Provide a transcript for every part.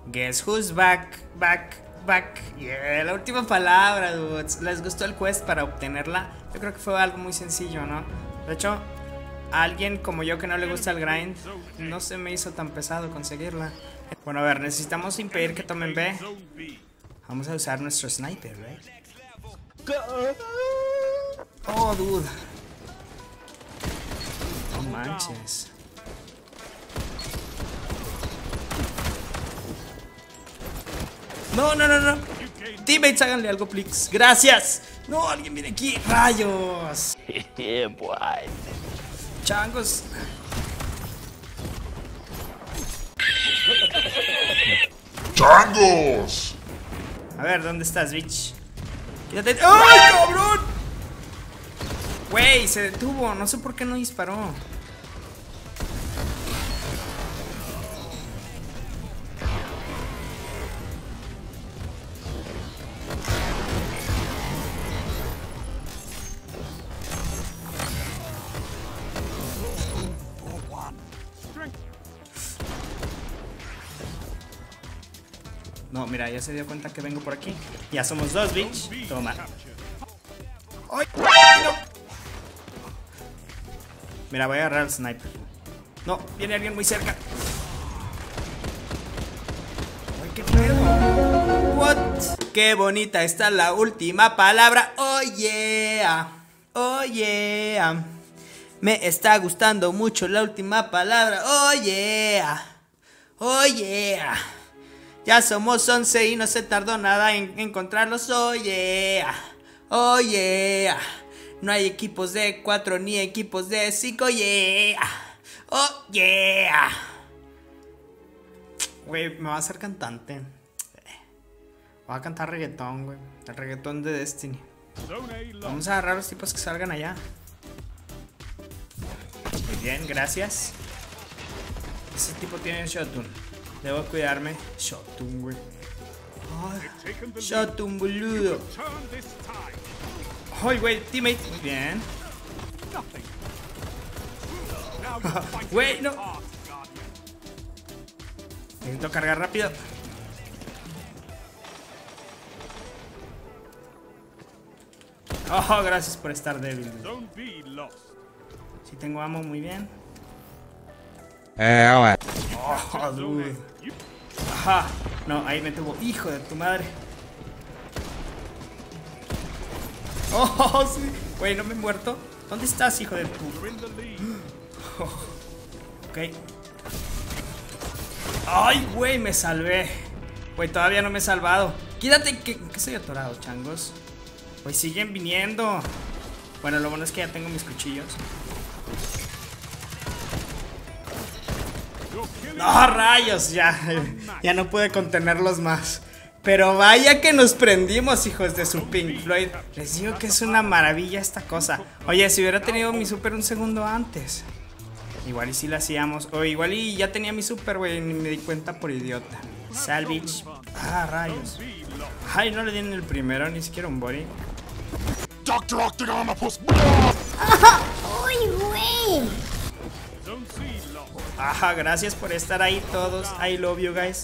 Guess who's back. Yeah, la última palabra, dudes. ¿Les gustó el quest para obtenerla? Yo creo que fue algo muy sencillo, ¿no? De hecho, a alguien como yo que no le gusta el grind, no se me hizo tan pesado conseguirla. Bueno, a ver, necesitamos impedir que tomen B. Vamos a usar nuestro sniper, ¿right? Oh, dude. No manches. No. Teammates, háganle algo, please. Gracias. No, alguien viene aquí. Rayos. Changos. ¡Changos! A ver, ¿dónde estás, bitch? Quítate. ¡Ay, cabrón! Güey, se detuvo. No sé por qué no disparó. No, mira, ya se dio cuenta que vengo por aquí. Ya somos dos, bitch. Toma. ¡Ay! No. Mira, voy a agarrar el sniper. No, viene alguien muy cerca. ¡Ay, qué pedo! What? Qué bonita está la última palabra. Oh yeah. Oh yeah. Me está gustando mucho la última palabra. Oh yeah. Oh yeah. Ya somos 11 y no se tardó nada en encontrarlos. Oh yeah. Oh yeah. No hay equipos de 4 ni equipos de 5. Yeah. Oh yeah. Güey, me va a hacer cantante. Voy a cantar reggaetón, güey. El reggaetón de Destiny. Vamos a agarrar a los tipos que salgan allá. Muy bien, gracias. Ese tipo tiene shotgun. Debo cuidarme. Shotgun, güey. Ay, shotgun, boludo. Ay, güey, teammate. Muy bien. Güey, no. Necesito cargar rápido. Oh, gracias por estar débil. Si tengo ammo, muy bien. Oh, dude. Ajá. No, ahí me tuvo. Hijo de tu madre. Oh, sí. Güey, no me he muerto. ¿Dónde estás, hijo de tu? Oh. Ok. Ay, güey, me salvé. Güey, todavía no me he salvado. Quédate, que soy atorado, changos. Güey, siguen viniendo. Bueno, lo bueno es que ya tengo mis cuchillos. No, rayos, ya no pude contenerlos más. Pero vaya que nos prendimos, hijos de su Pink Floyd. Les digo que es una maravilla esta cosa. Oye, si hubiera tenido mi super un segundo antes, igual y si la hacíamos. O igual y ya tenía mi super, güey, ni me di cuenta por idiota. Salvage. Ah, rayos. Ay, no le di en el primero, ni siquiera un body. Doctor Octagonopus. ¡Ajá! ¡Uy, güey! Ajá, gracias por estar ahí todos. I love you guys.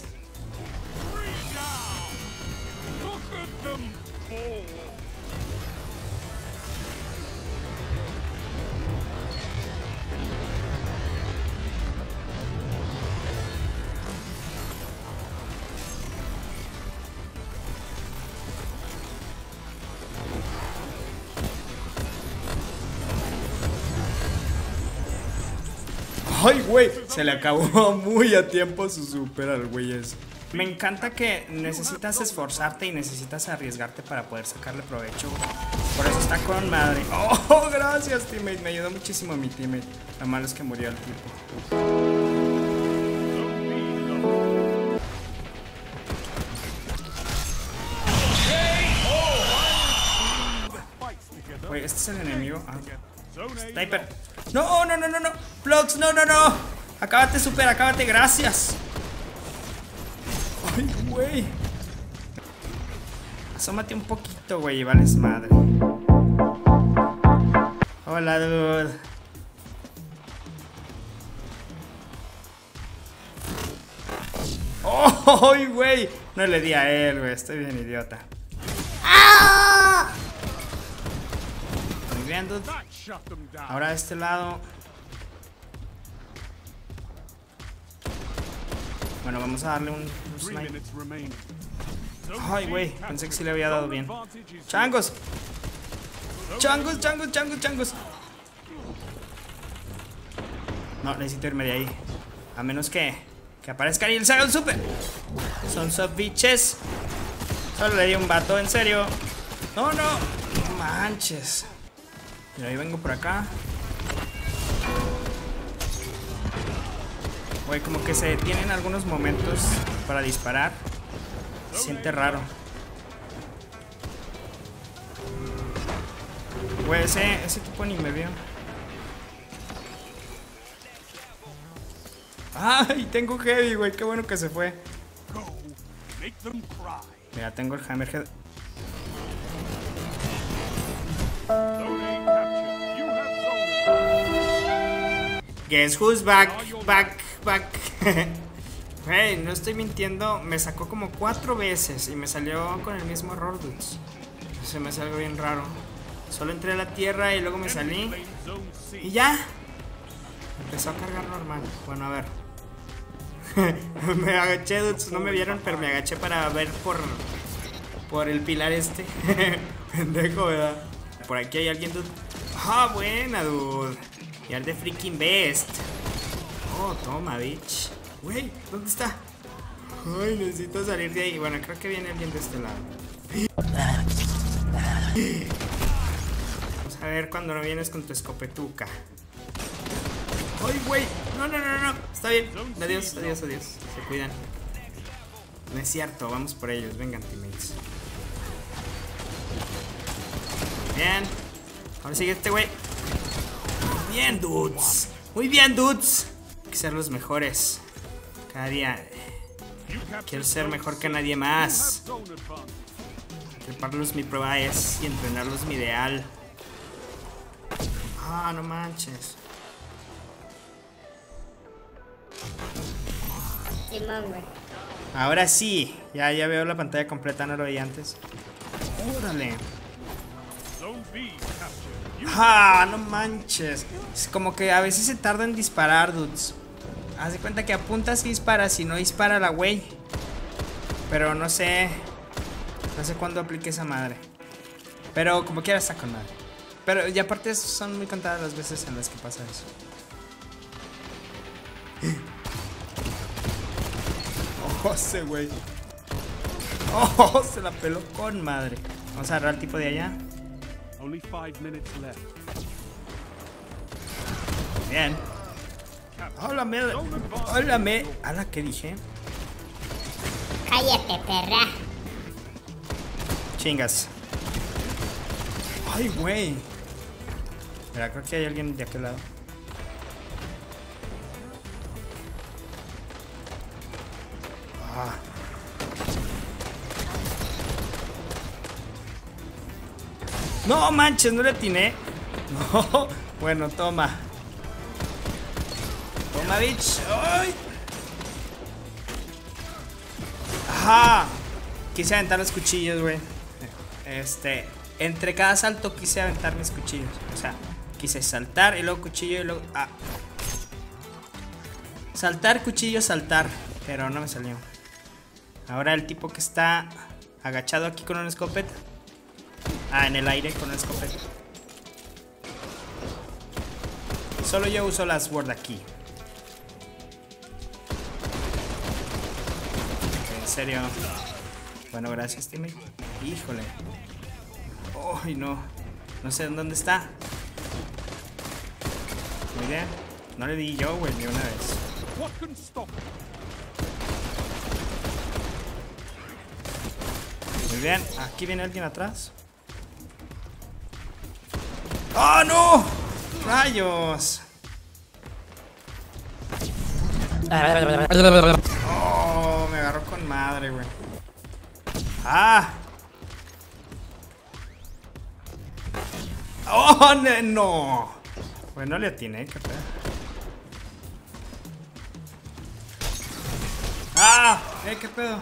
Ay, güey, se le acabó muy a tiempo su super al güey ese. Me encanta que necesitas esforzarte y necesitas arriesgarte para poder sacarle provecho. Por eso está con madre. Oh, gracias, teammate. Me ayudó muchísimo mi teammate. Lo malo es que murió el tipo. Güey, este es el enemigo. Ah. Sniper. No. Vlogs, no. Acábate, super, acábate, gracias. Ay, güey. Asómate un poquito, güey, vales madre. Hola, dude. Oh. ¡Ay, güey! No le di a él, güey. Estoy bien idiota. ¡Ah! Muy bien, dude. That shut them down. Ahora de este lado. Bueno, vamos a darle un 3 snipe. minutes remaining. Ay, güey. Pensé que sí le había dado bien. ¡Changos! ¡Changos, changos, changos, changos! No, necesito irme de ahí. A menos que aparezcan y les haga un super. Son sub bitches. Solo le di un vato, en serio. No, no. No manches. Mira, ahí vengo por acá. Güey, como que se detienen algunos momentos para disparar. Se siente raro. Güey, ese tipo ni me vio. Ay, tengo heavy, güey. Qué bueno que se fue. Go. Make them cry. Mira, tengo el hammerhead. Zone A captured. You have zone advantage. Guess who's back, back, back. Hey, no estoy mintiendo. Me sacó como 4 veces y me salió con el mismo error, dudes. Se me hace algo bien raro. Solo entré a la tierra y luego me salí. Lane zone C. Y ya. Empezó a cargar normal. Bueno, a ver. Me agaché, dudes. No me vieron, pero me agaché para ver por el pilar este. Pendejo, ¿verdad? Por aquí hay alguien, dude. Ah, buena, dude. Y al de freaking best. Oh, toma, bitch. Güey, ¿dónde está? Ay, necesito salir de ahí. Bueno, creo que viene alguien de este lado. Vamos a ver cuando no vienes con tu escopetuca. ¡Ay, güey! No, no, no, no. Está bien. Adiós, adiós, adiós. Se cuidan. No es cierto, vamos por ellos. Vengan, teammates. Bien. Ahora sigue este güey. Bien, dudes. Muy bien, dudes. Hay que ser los mejores. Cada día You captured quiero ser zone mejor C. que nadie You have más. zone advantage. Prepararlos mi prueba es y entrenarlos mi ideal. Ah, no manches. Simón, güey. Ahora sí. Ya veo la pantalla completa, no lo veía antes. Órale. Zone B captured. You Ah, no manches. Es como que a veces se tarda en disparar, dudes. Haz de cuenta que apuntas y disparas y no dispara la güey. Pero no sé. No sé cuándo aplique esa madre. Pero como quiera está con madre. Pero y aparte son muy contadas las veces en las que pasa eso. Oh, ese güey. Oh, se la peló con madre. Vamos a agarrar al tipo de allá. only 5 minutes left. Bien. Háblame. Háblame. ¿A la que dije? Cállate, perra. Chingas. Ay, güey. Mira, creo que hay alguien de aquel lado. Ah. No manches, no le atiné. No. Bueno, toma. Toma, bitch. ¡Ay! Ajá. Quise aventar los cuchillos, güey. Entre cada salto quise aventar mis cuchillos. O sea, quise saltar y luego cuchillo y luego... Ah. Saltar, cuchillo, saltar. Pero no me salió. Ahora el tipo que está agachado aquí con una escopeta. Ah, en el aire con una escopeta. Solo yo uso la sword aquí. En serio. Bueno, gracias, teammate. Híjole. Ay, no. No sé dónde está. Muy bien. No le di yo, güey, ni una vez. What can stop it? Muy bien. Aquí viene alguien atrás. ¡Oh, no! ¡Rayos! Oh, me agarró con madre, güey. ¡Ah! ¡Oh, no! Bueno, le atiné, qué pedo. ¡Ah! ¿Qué pedo?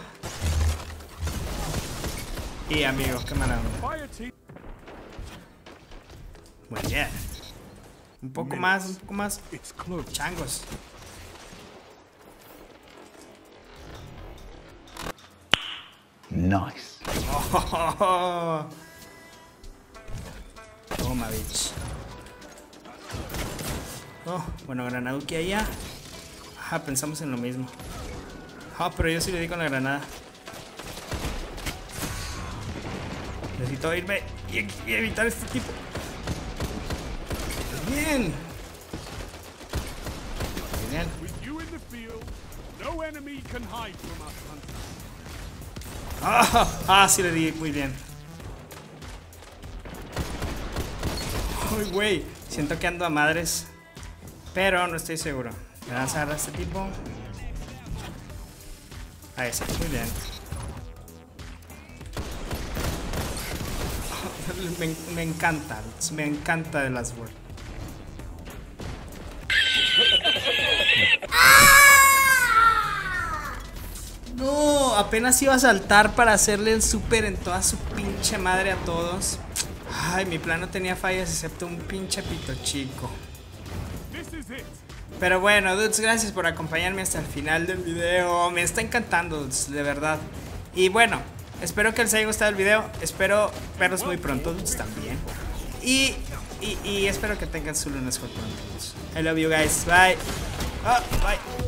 Y amigo, qué mala onda. Fire team. Bueno, ya. Un poco más, It's close. changos. Nice. Oh. Toma, bitch. Oh, bueno, granaduki allá. Ajá, pensamos en lo mismo. Ah, pero yo sí le di con la granada. Necesito irme y evitar este tipo. Bien. Genial. With you in the field, no enemy can hide from us, hunter. Sí le di muy bien. Uy, güey. Siento que ando a madres. Pero no estoy seguro. Me van a lanzar a este tipo. A ese, muy bien. Me encanta The Last Word. No, apenas iba a saltar para hacerle el super en toda su pinche madre a todos. Ay, mi plan no tenía fallas excepto un pinche pito chico. This is it. Pero bueno, dudes, gracias por acompañarme hasta el final del video. Me está encantando, dudes, de verdad. Y bueno, espero que les haya gustado el video. Espero verlos muy pronto, dudes, también. Y espero que tengan su lunes pronto, dudes. I love you guys. Bye. Oh, bye.